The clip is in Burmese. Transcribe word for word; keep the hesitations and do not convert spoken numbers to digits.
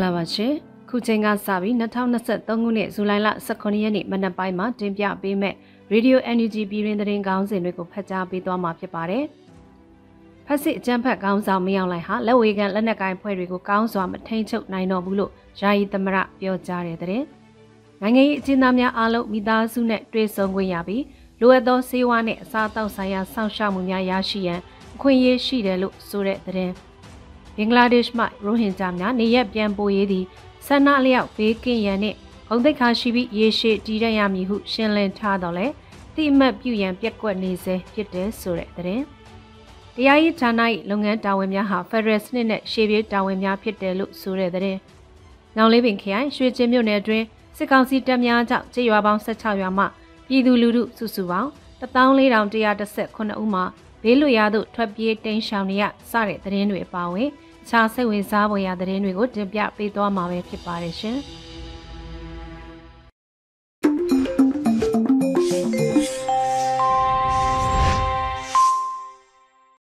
္ဂလာပါရှင်ခုချိန်ကစပြီး၂၀၂၃ခုနှစ်ဇူလိုင်လ၁၉ရက်နေ့မနက်ပိုင်းမှာတင်ပြပေးမဲ့ Radio N U G ပြည်တွင်သတင်းကောင်းစဉ်တွေကိုဖတ်ကြားပေးသွားမှာဖြစ်ပါတယ်။ဖက်စစ်အကြမ်းဖက်ကောင်းဆောင်မင်းအောင်လှိုင်ဟာလက်ဝေခံလက်နက်ကိုင်ဖွဲ့တွေကိုကောင်းစွာမထိန်ချုပ်နိုင်တော့ဘူးလို့ယာယီသမရပြောကြားတဲ့တဲ့။နိုင်ငံရေးအကျဉ်းသားများအားလုံးမိသားစုနဲ့တွေ့ဆုံခွင့်ရပြီးလိုအပ်သောဆေးဝါးနဲ့အစားအသောက်ဆိုင်ရာစောင့်ရှောက်မှုများရရှိရန်အခွင့်အရေးရှိတယ်လို့ဆိုတဲ့တဲ့။ဘင်္ဂလားဒေ့ရှ်မှရိုဟင်ဂျာများနေရက်ပြန်ပို့ရေးသည်ဆန္ဒလျောက်ဘေးကင်းရန်နှင့်ဂုဏ်သိက္ခာရှိပြီးရေရှည်တည်ရန်ရမည်ဟုရှင်းလင်းထားတော်လဲတိအမှတ်ပြုရန်ပြက်ကွက်နေစေဖြစ်တဲ့ဆိုတဲ့တဲ့။တရားရေးဌာန၏လုပ်ငန်းတာဝန်များဟာဖက်ဒရယ်စနစ်နဲ့ရှေ့ပြေးတာဝန်များဖြစ်တယ်လို့ဆိုတဲ့တဲ့။နောင်လေးပင်ခရိုင်ရွှေကျင်းမြို့နယ်အတွင်းစစ်ကောင်စီတပ်များကြောင့်ကျေးရွာပေါင်း၁၆ရွာမှပြည်သူလူထုစုစုပေါင်း၁၄၁၁၈ဦးမှဘေးလွတ်ရာသို့ထွက်ပြေးတိမ်းရှောင်နေရစတဲ့သတင်းတွေအပါအဝင်အခြားစိတ်ဝင်စားဖွယ်ရာသတင်းတွေကိုတင်ပြပေးသွားမှာပဲဖြစ်ပါတယ်ရှင်။